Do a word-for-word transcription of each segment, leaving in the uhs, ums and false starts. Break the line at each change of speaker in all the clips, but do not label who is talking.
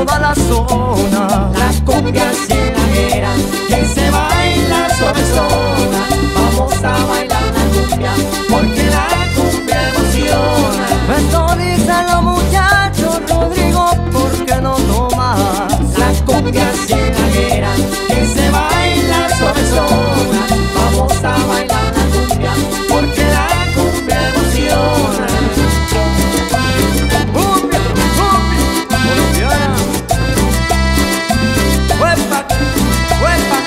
toda la zona.
La cumbia cienaguera que se baila suavezona. Vamos a bailar la cumbia porque la cumbia emociona.
Esto dicen los muchachos, Rodrigo, ¿por qué no tomas?
La cumbia cienaguera que se baila suavezona. Vamos a bailar la cumbia porque la cumbia emociona.
Cumbia, cumbia, colombiana. Huepa, huepa,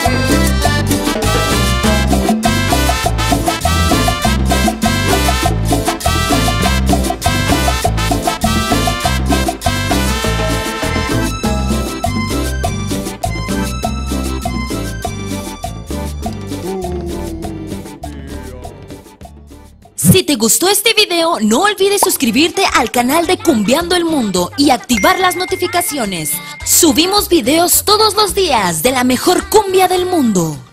Si te gustó este video, no olvides suscribirte al canal de Cumbiando el Mundo y activar las notificaciones. Subimos videos todos los días de la mejor cumbia del mundo.